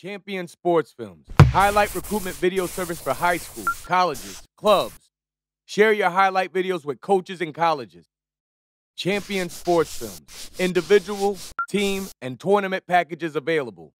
Champion Sports Films, highlight recruitment video service for high schools, colleges, clubs. Share your highlight videos with coaches and colleges. Champion Sports Films, individual, team, and tournament packages available.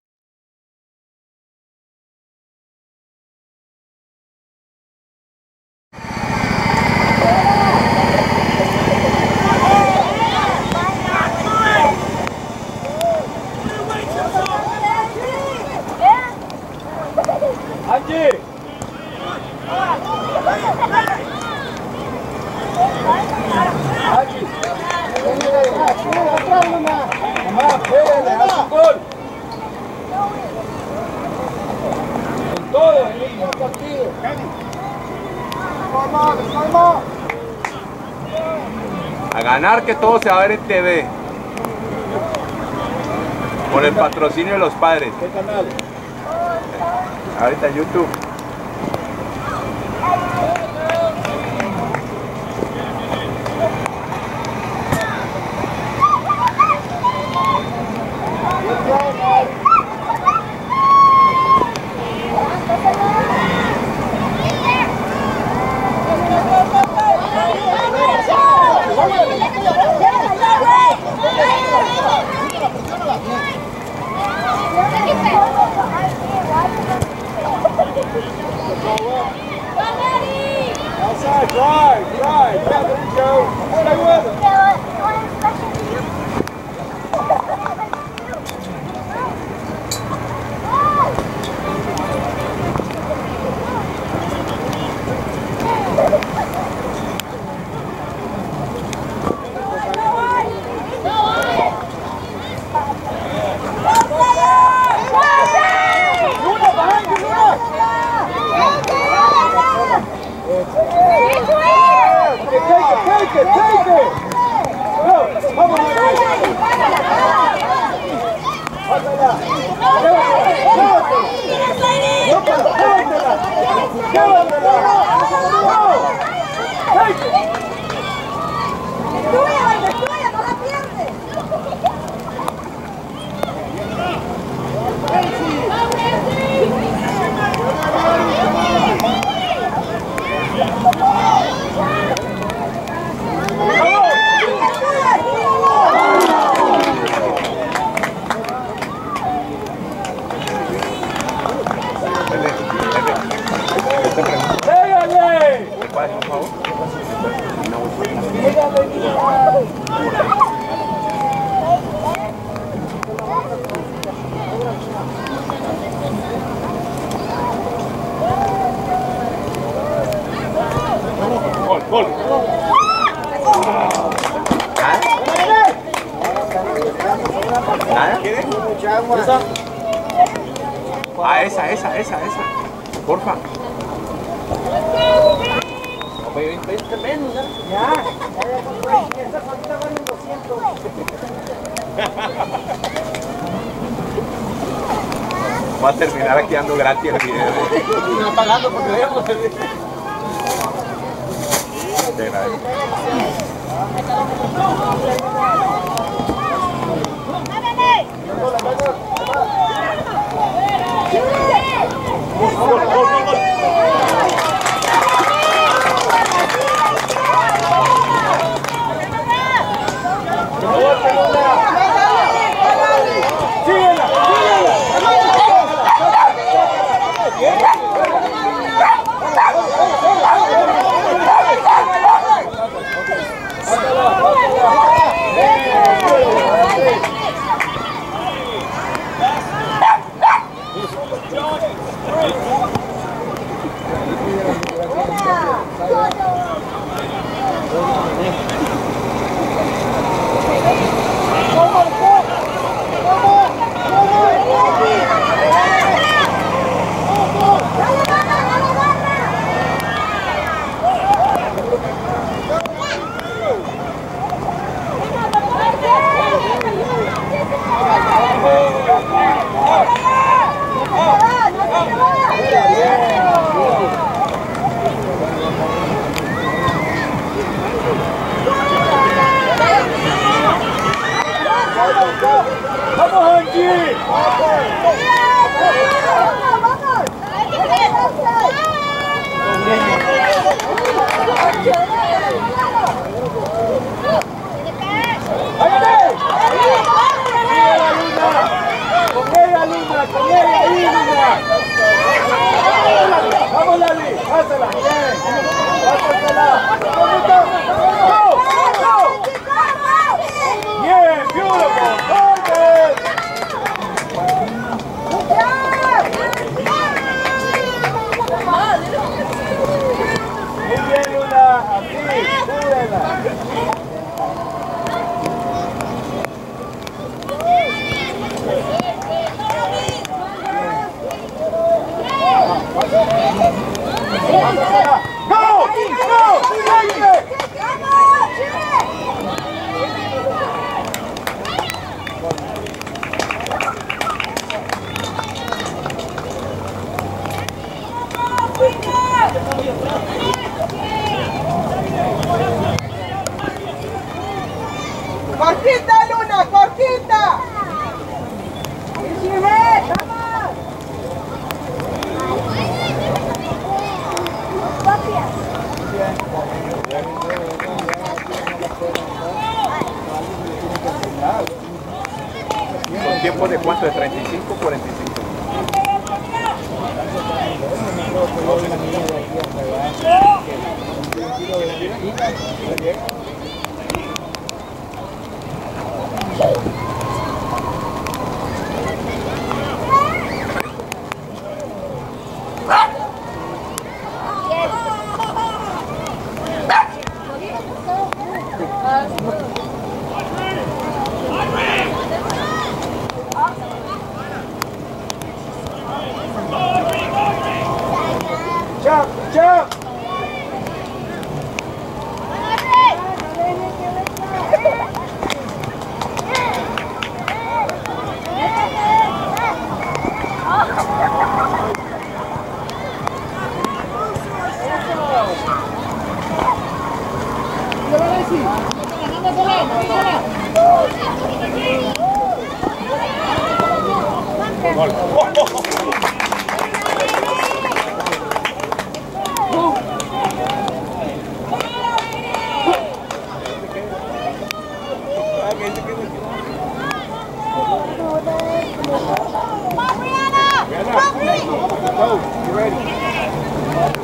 A ganar, que todo se va a ver en TV. Con el patrocinio de los padres. ¿Qué canal? Ahorita en YouTube. Outside, drive. Yeah, there you go. Stay with it. Take it! Go! Come on! Gol. ¿Nada? ¿Quieres? ¿Esa? Ah, esa. Porfa. Va a terminar aquí dando gratis el video. No pagando porque debemos. De nada. Luna, que llegue ahí, Luna. Vamos, Lali, pásala, bien. Pásala. Go, go. Bien, beautiful. Perfect. Muy bien, Luna, así, súbela. Go! Go! Take it! ¡Cortita, Luna! ¡Cortita! ¿Con tiempo de cuánto? ¿De 35 o 45? Jump! Jump! Go, you ready?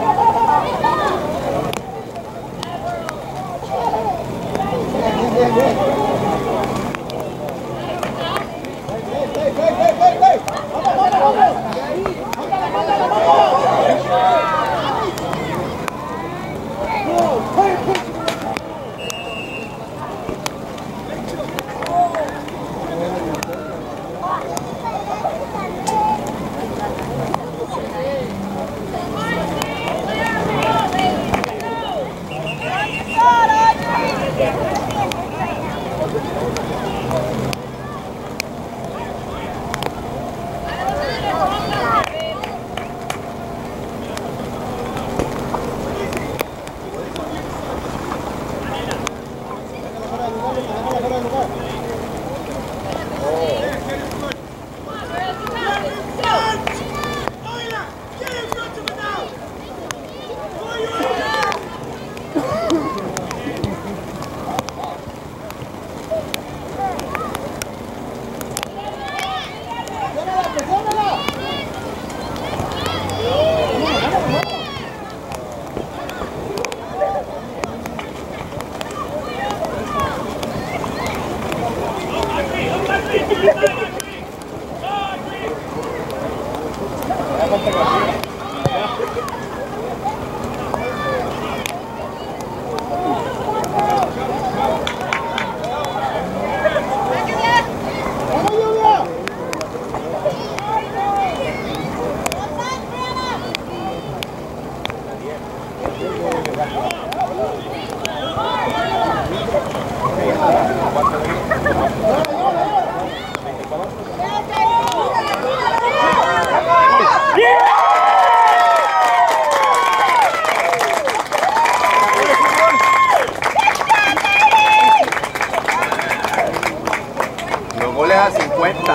Los goles a 50.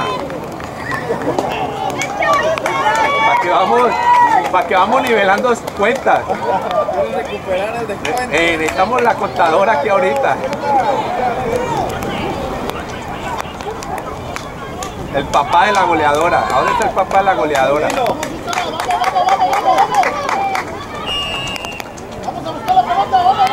Para que vamos nivelando cuentas. Necesitamos la contadora aquí ahorita. El papá de la goleadora. Ahora es el papá de la goleadora. Vamos a buscar la pelota, vamos.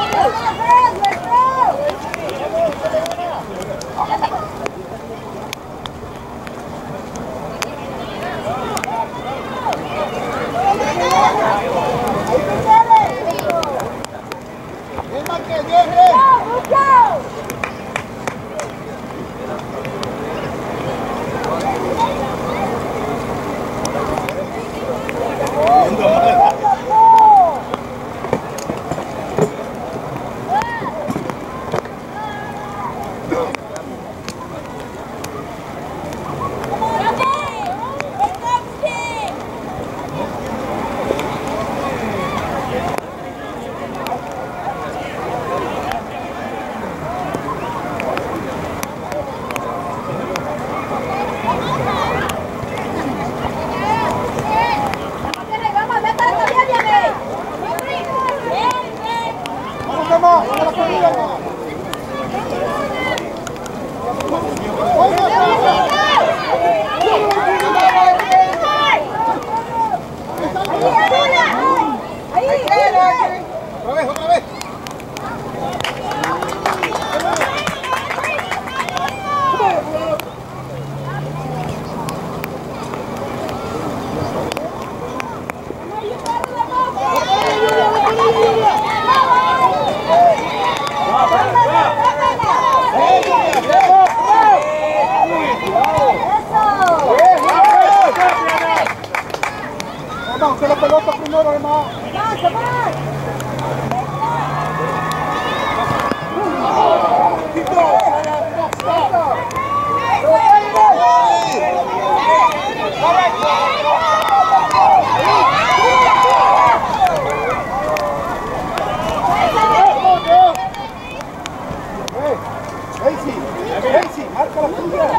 Otra vez. Vamos, que la pelota primero, hermano. Casey, marca la primera.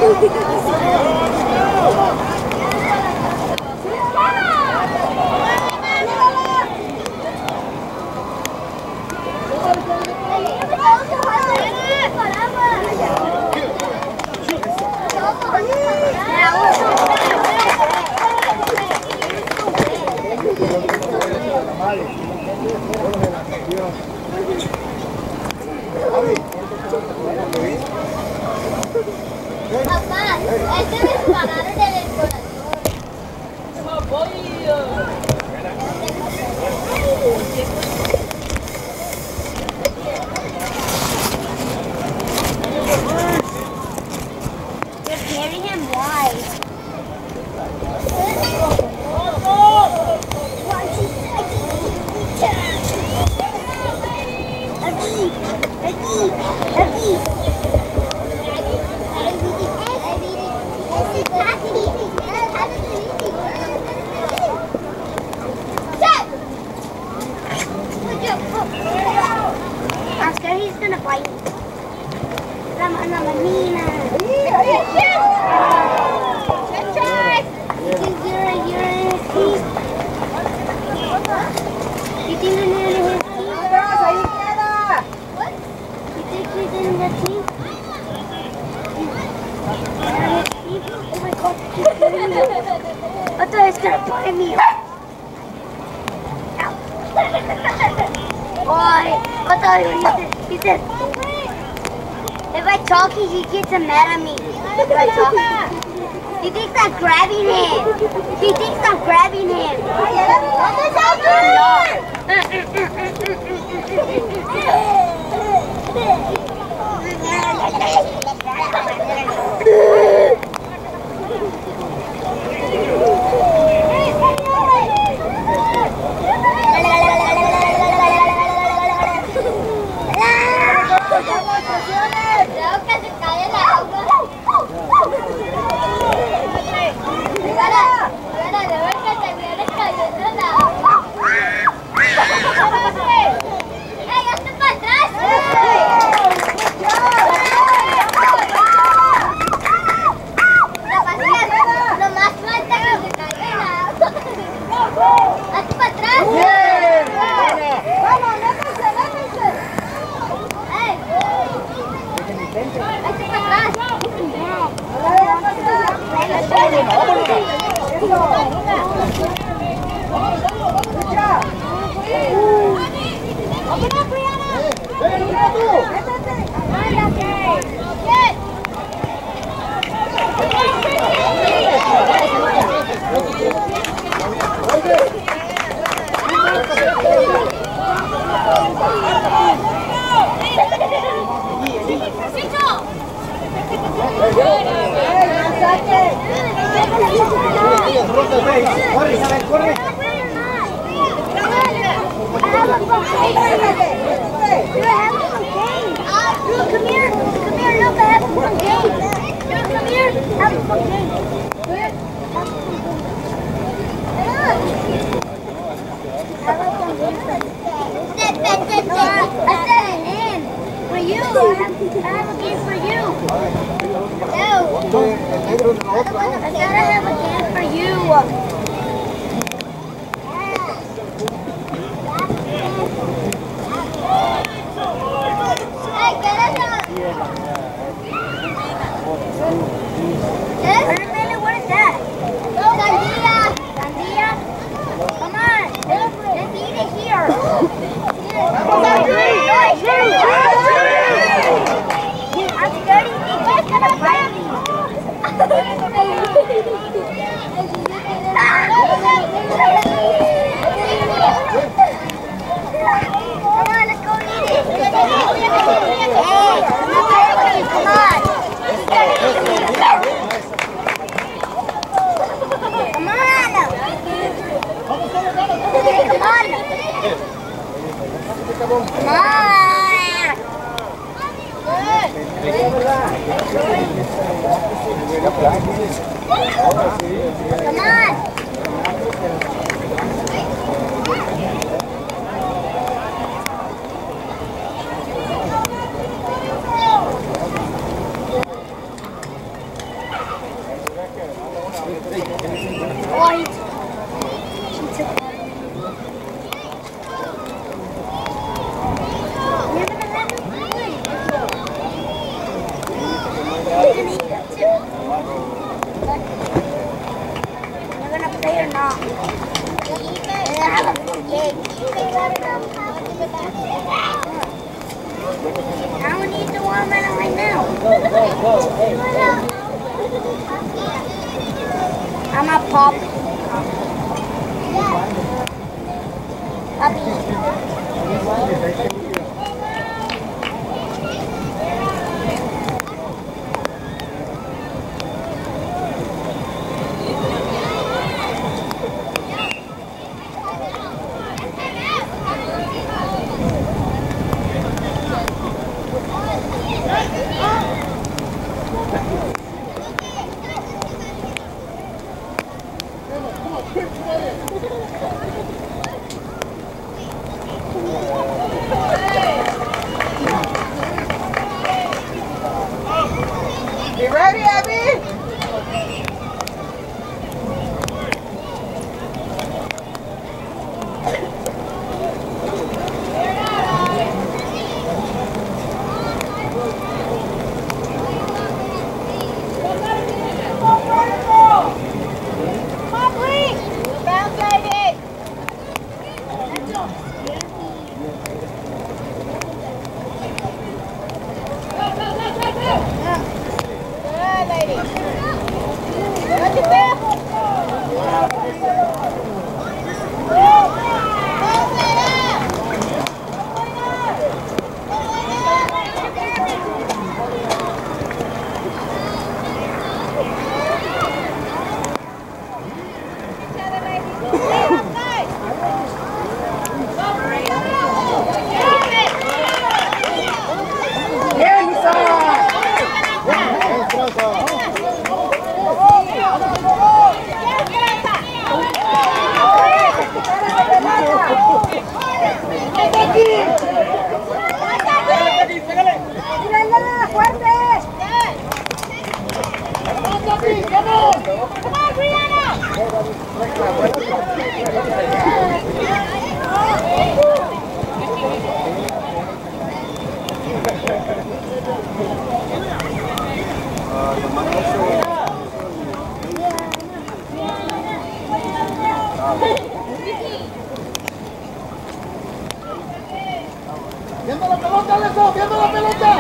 Papá, este dispararon en el corazón. You're carrying him wide. I'm scared he's gonna bite me. La manina. Good try. You think you're in his teeth? You think you're in his teeth? What? You think he's in the teeth? Oh my god, he's getting me. I thought he was gonna bite me. Boy, I thought he said, if I talk, he gets mad at me. If I talk, he thinks I'm grabbing him. He thinks I'm grabbing him. I don't need the watermelon right now. I'm a pop. You ready, Abby? ¡Viendo la pelota, Leso! ¡Viendo la pelota!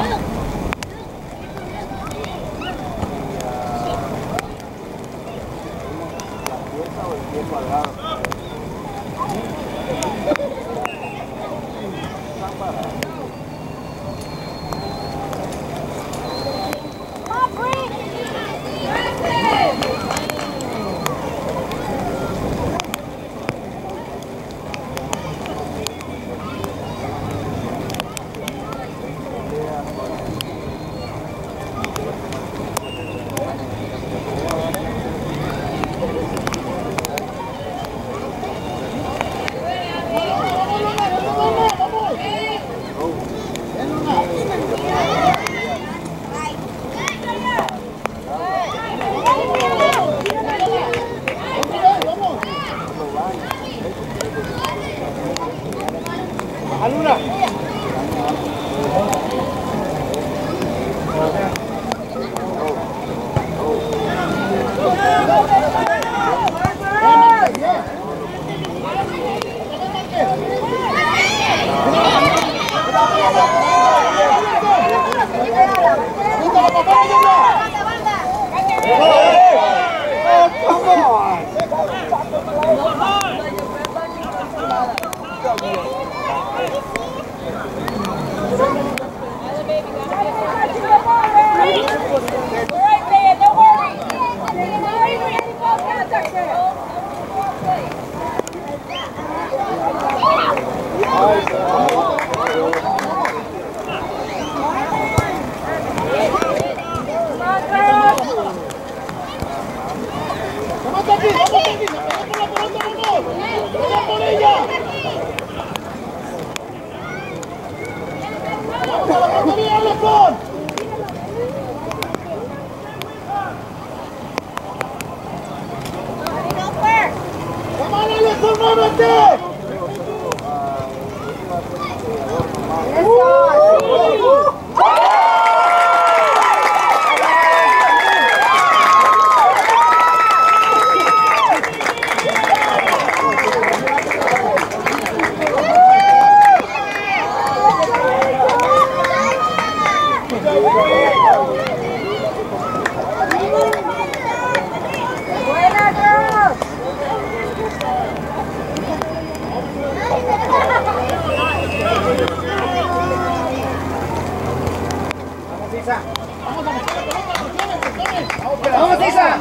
esa!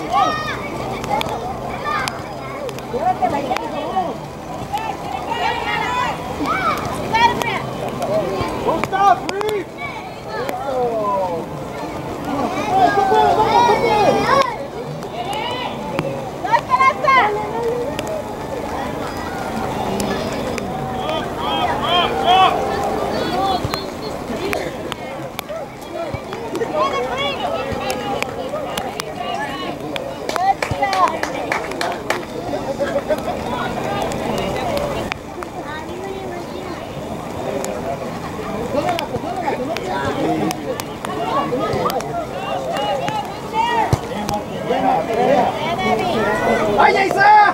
Don't stop, breathe! ¡Vaya, Isa!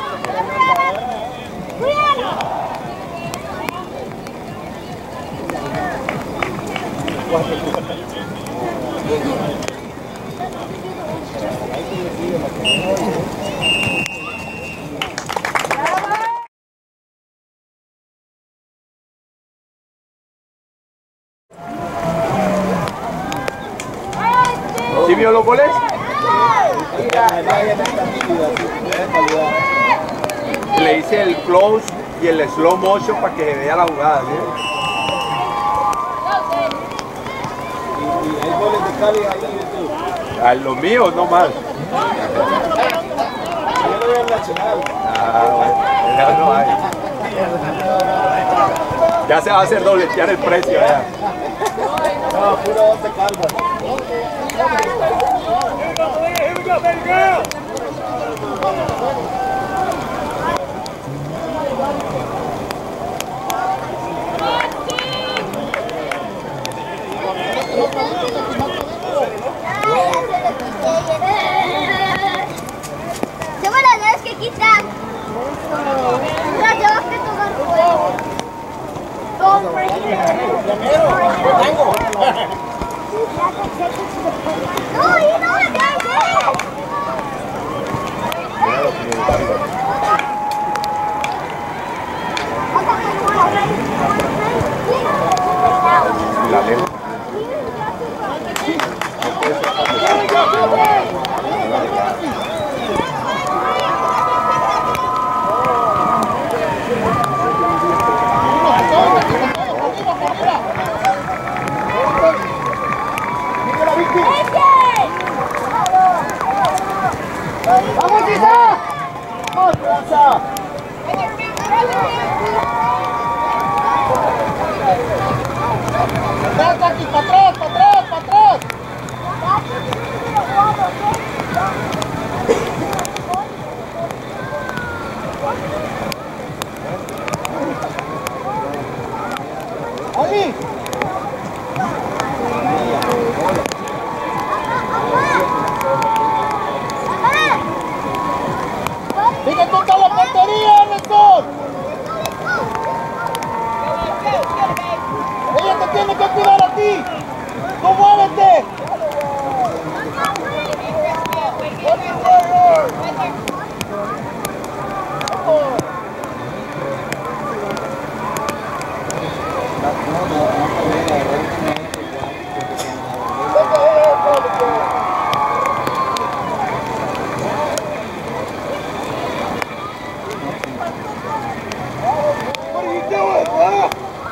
¿Sí vio los goles? Le hice el close y el slow motion para que se vea la jugada, ¿sí? Y hay goles de Cali ahí en YouTube. A los míos no más. Yo lo veo en Nacional. Bueno, ya no hay. Ya se va a hacer dobletear el precio ya. No, puro 11 calvas. Here we go, baby girl! Se me la tienes que quitar. La llevas que tocar fuego. No, you know what that is. La lengua. ¡Vamos, Isa! ¡Vamos, Isa! ¡Para atrás, para atrás, para atrás, para atrás! ¡Ahí! ¡Sigue toda la portería, Néstor! ¡Ella te tiene que cuidar a ti! ¡Tú muévete! What are you doing, bro?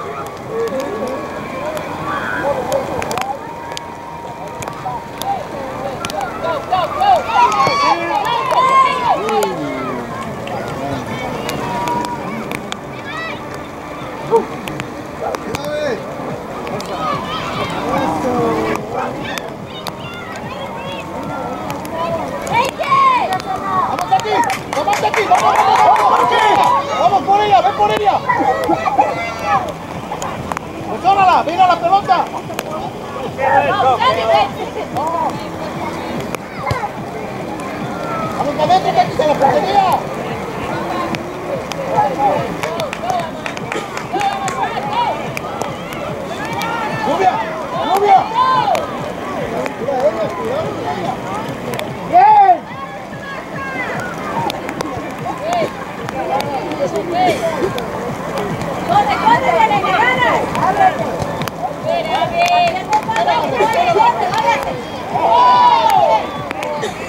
¡Vamos aquí! ¡Vamos por ella! ¡Ven por ella! ¡Presiónala! ¡Mira la pelota! ¡Vamos adentro, que se la portería! ¡Lluvia! ¡Lluvia! ¡Bien! ¡Corre, corre, Belén, gana! ¡Ábrete! ¡Corre, corre, corre!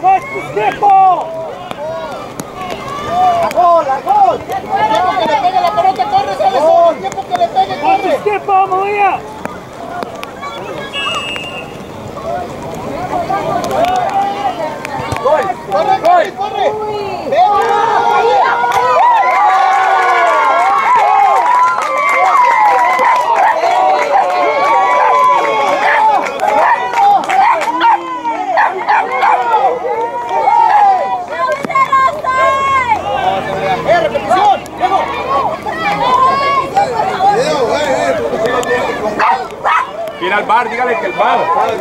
Watch the skip ball! ¡La gol! ¡El tiempo que le pegue la pelota, corre, sale solo! ¡El tiempo que le pegue, corre! ¡Watch the skip ball, Malia! ¡Gol! ¡Corre, corre, corre! Ir al bar, dígale que el bar.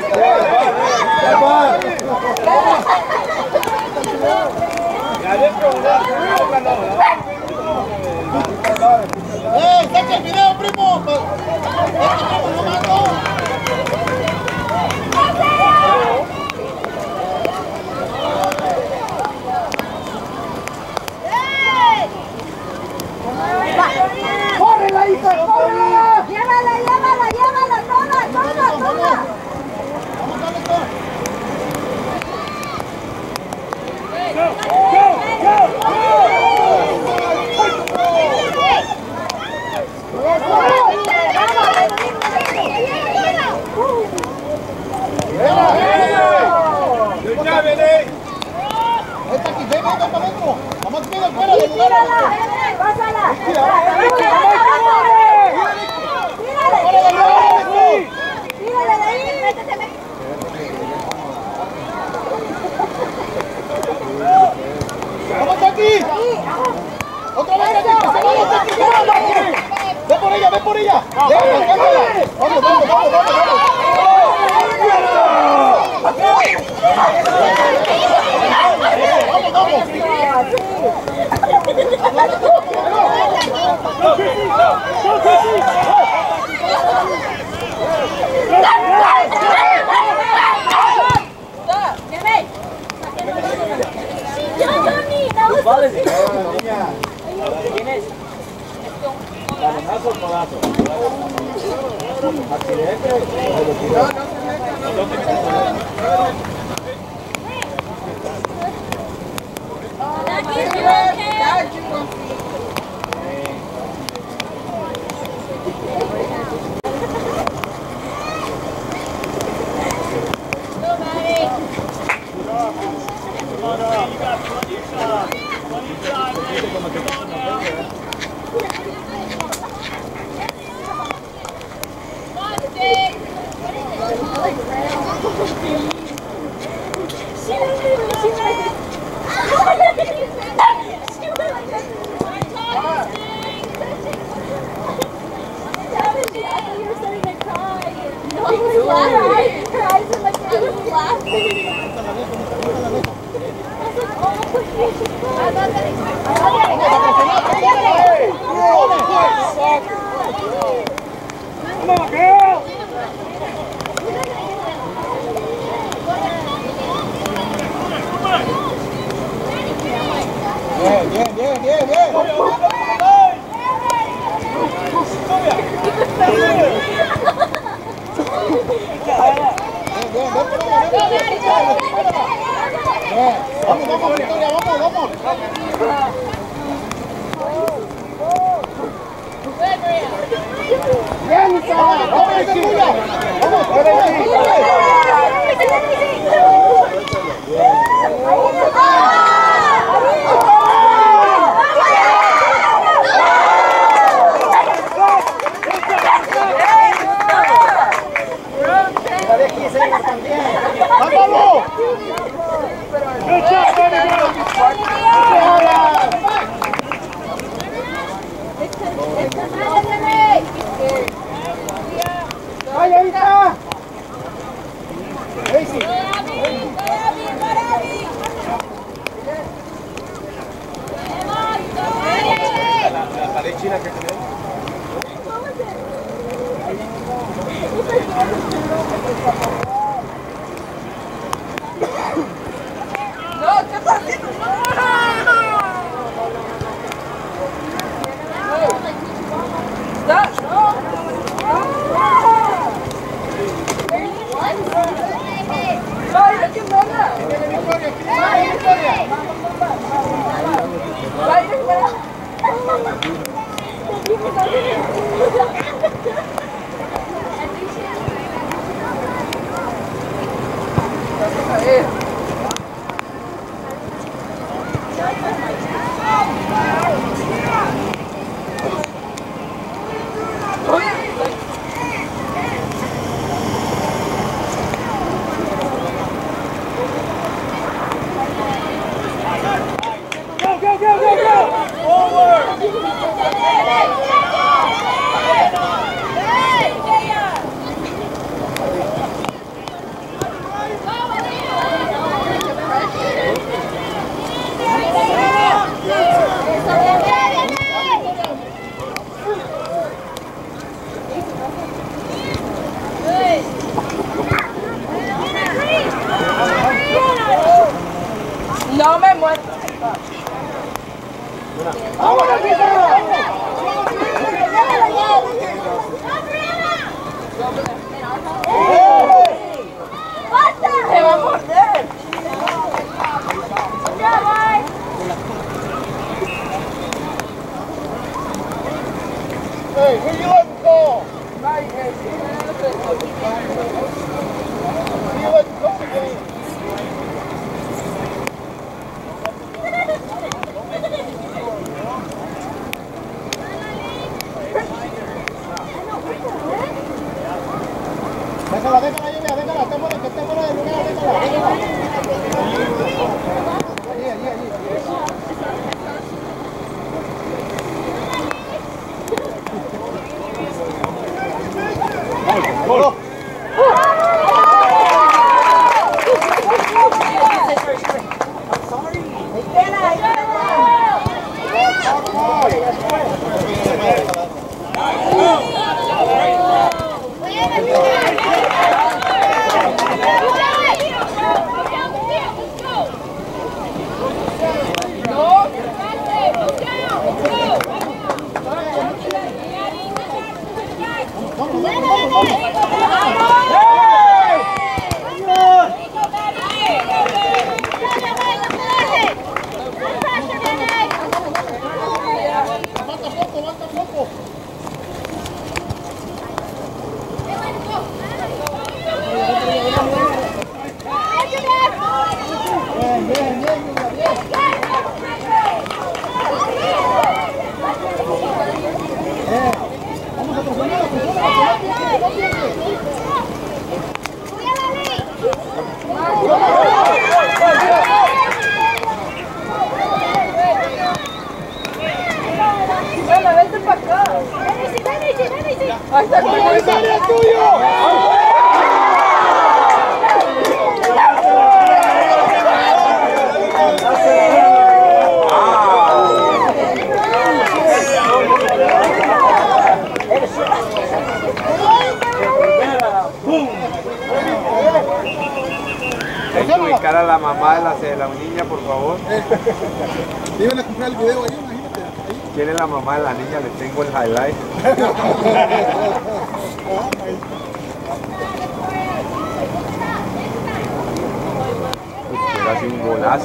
¡Saca el video, primo! ¡Corre la hija, corre! Llévala, llévala, llévala, toma, toma, toma. Go, go, go, Good job, Eddie. ¡Está aquí, ven, ven, ven, vamos a tirar fuera del lugar! Pásala. Tírale de ahí. ¡Vamos aquí! ¡Otra vez aquí! ¡Ve por ella, ve por ella! ¡Vamos, vamos, vamos, vamos! ¿Quién es? ¿Balonazo o codazo? ¿Accidente? Come on, girl! Bien, bien, bien, bien, bien. Vamos, vamos, Victoria, vamos, vamos. Bien, Isa, vamos, es tuya. Vamos, Good job, baby girl. Vaya, Isa. Daisy. No me muero. ¡Me va a morder! Hey, who you like to call? Who you like to call the game? Déjala, Lluvia, déjala, que esté fuera del lugar, déjala. Allí. ¡Gol! Hay que ubicar a la mamá de la niña, por favor. Iban a comprar el video ahí, imagínate. Ahí. ¿Quién es la mamá de la niña? Le tengo el highlight. Era así un golazo.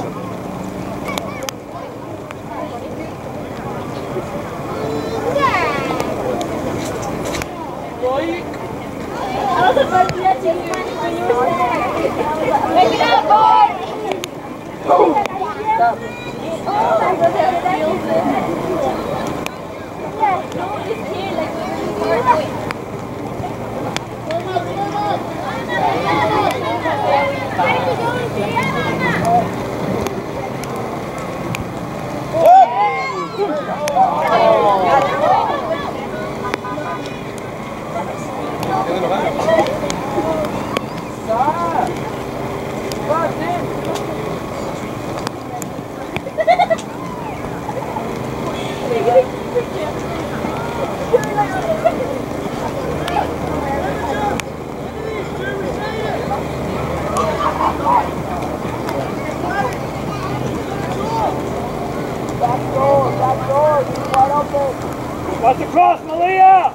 Watch across, Malia!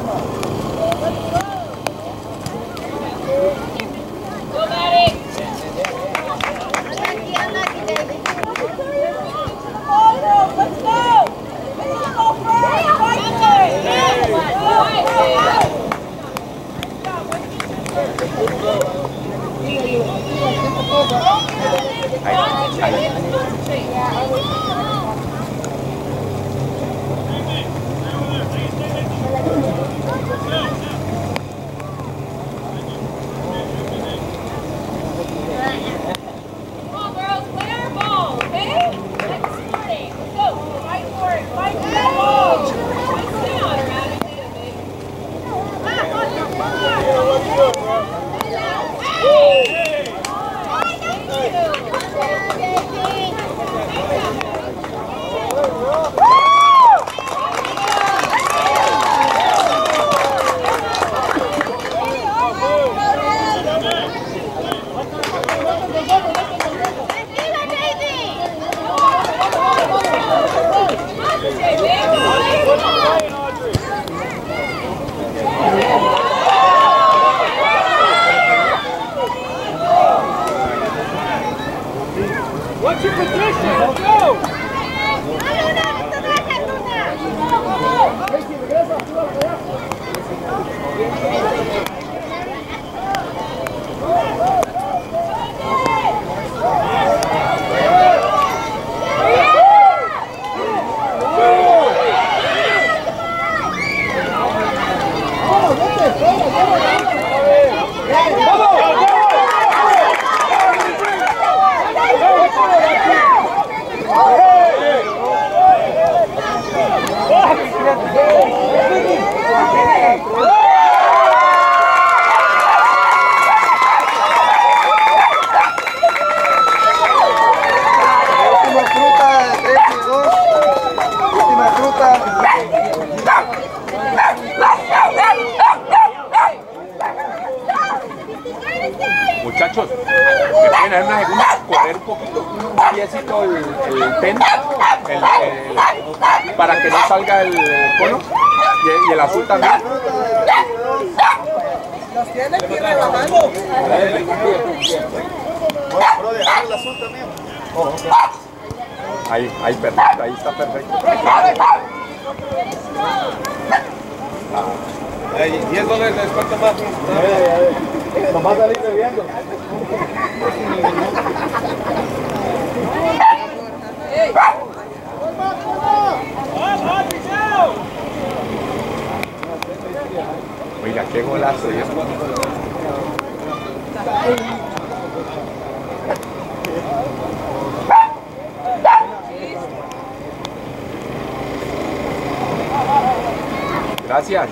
What's your position? Let's go! Muchachos, me pueden dar una segunda, correr un poquito, un piecito el ten, para que no salga el cono y el azul también. Los tienen que ir relajando. El azul también. Ahí perfecto, ahí está perfecto. $10 de descuento más. Nomás salir bebiendo. Oiga, qué golazo. Gracias.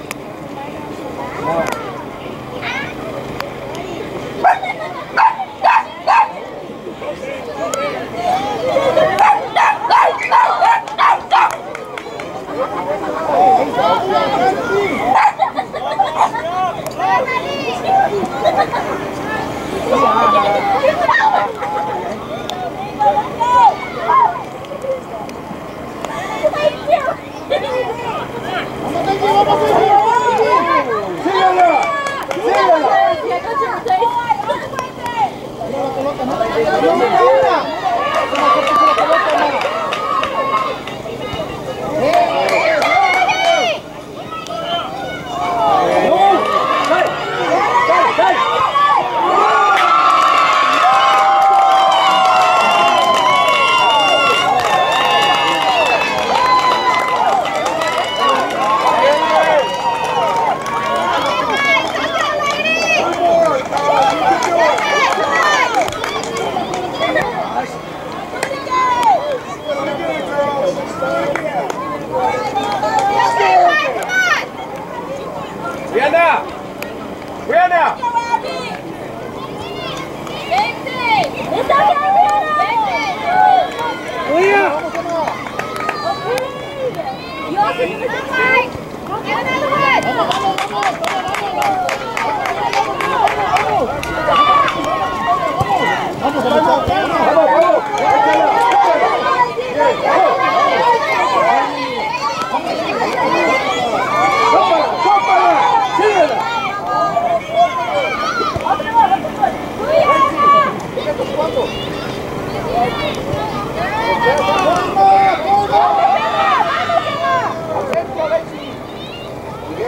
¡Tópala!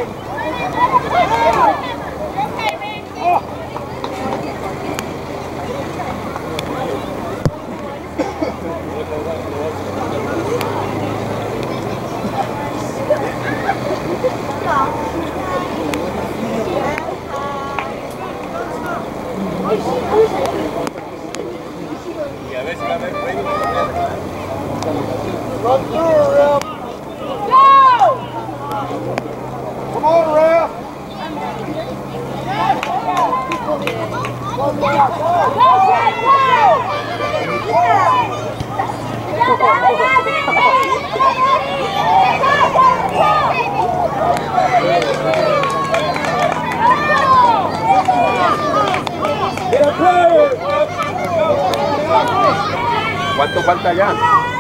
Run through her, Ralph. Go! Come on, Ralph. ¿Cuánto falta ya?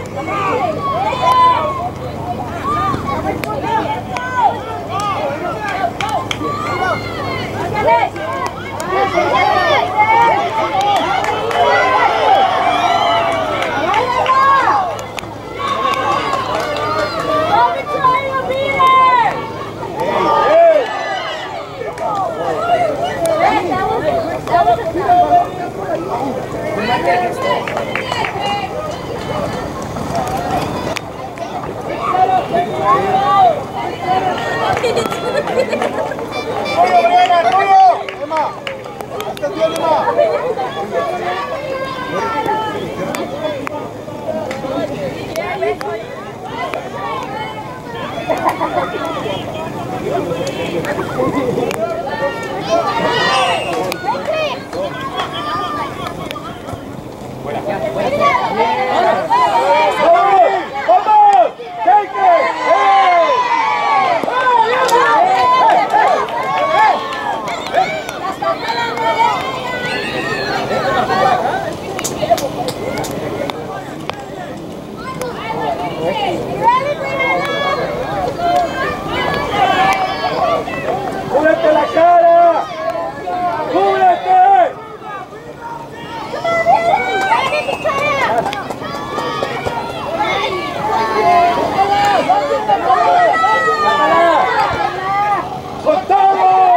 ¡Cúbrete la cara! ¡Cúbrete! ¡Con todo!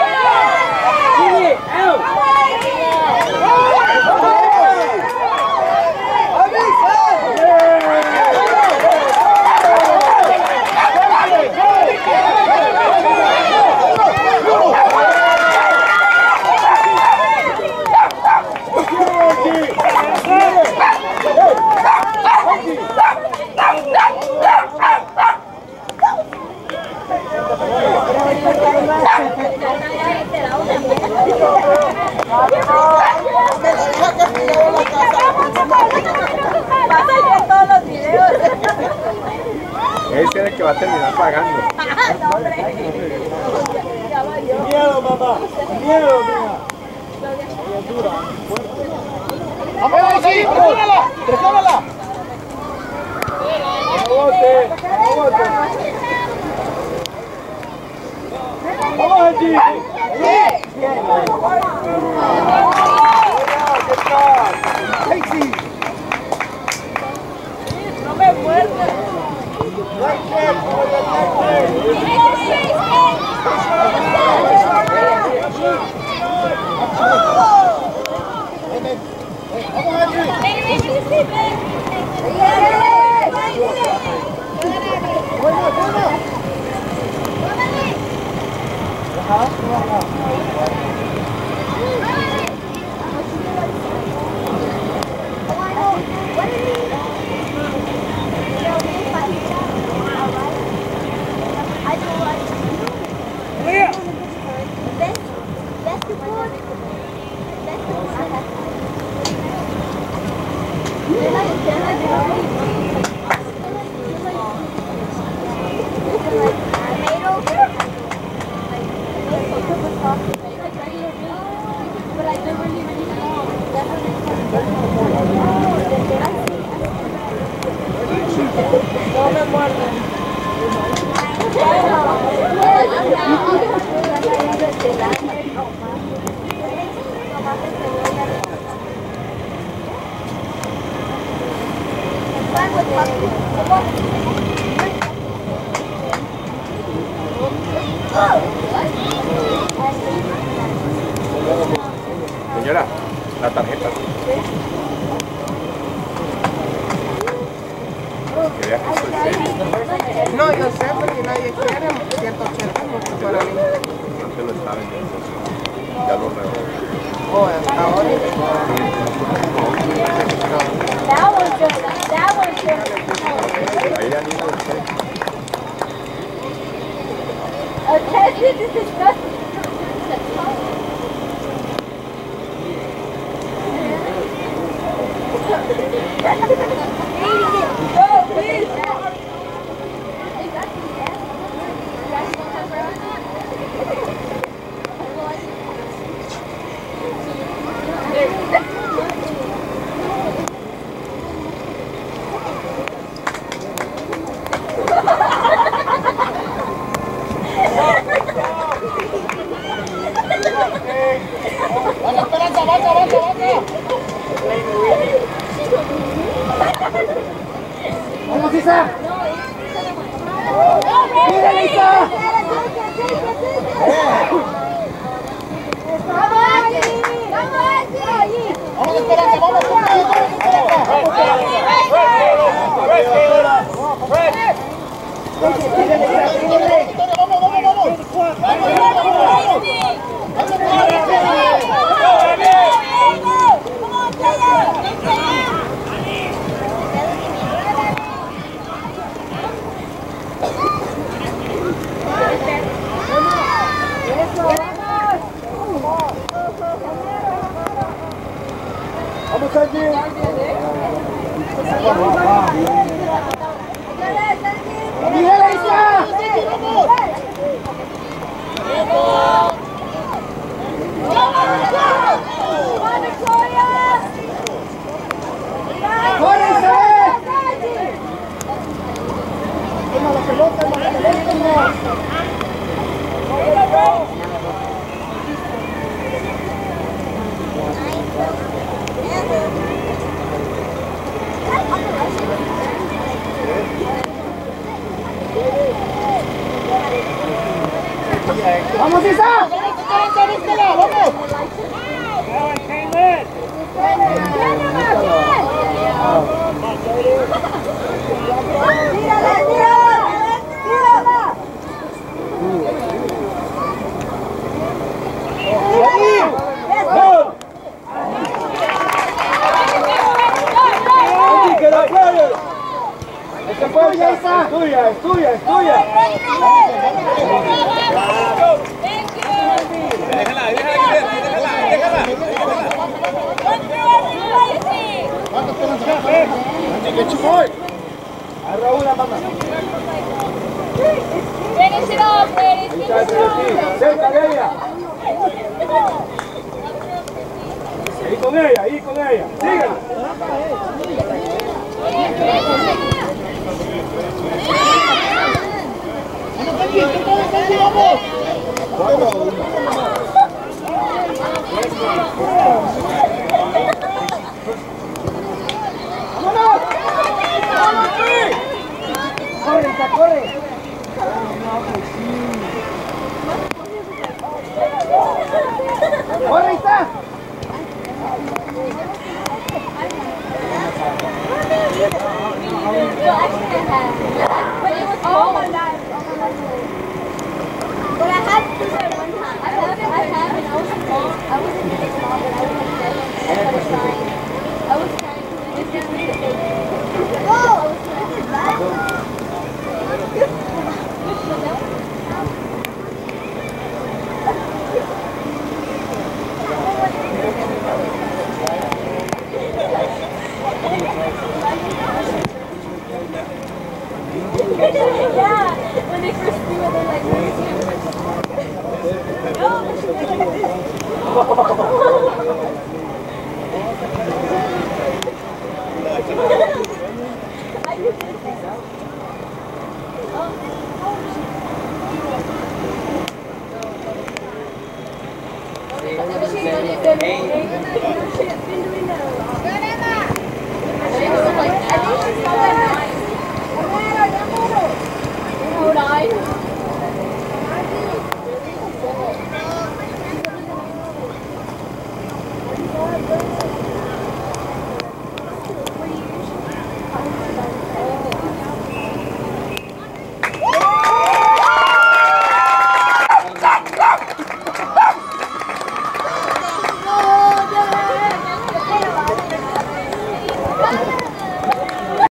Ese es el que va a terminar pagando. Miedo, mamá. Miedo, mía. ¡Vamos, sí! ¡Presiónala! ¡Presiónala! ¡No bote! ¡No bote! ¡Vamos, Angie! ¡Bien! ¿Qué tal? ¡Casey! No me muerde. Right there, boy, right there. Señora, la tarjeta. Que vea que estoy serio. No, yo sé, porque nadie quiere 180 mucho para mí. Antes lo estaba vendiendo. Ya lo reo. Oh, hasta ahora. That one's good. That one's good. Ahí ya ni lo sé. Okay, this is disgusting. Go, please. ¡Vaca, Esperanza! ¡Vaca, vaca, vaca! ¡Vamos, Isa! ¡Mira, Isa! ¡Vamos, Esperanza! ¡Vamos, ¡vamos allí! ¡Miguel, ahí está! ¡Corre, Isabel! ¡Toma la pelota, toma la pelota! ¡Vamos, Isa! ¡Vamos! ¡Es tuya, Isa! ¡Es tuya, es tuya, es tuya! Déjala, déjala. Agarra una, mamá. Finish it off, ladies. Finish it off. Cerca de ella. Ahí con ella, ahí con ella. Síguela. ¡Vamos! ¡Corre, Isa, corre! ¡Corre, Isa! But I had to do it one time. I have, and I was small. I wasn't really small, but I wasn't very I was trying. I was trying to just do the thing. Oh! I was trying to back. Yeah, when they first do it, they're like, no,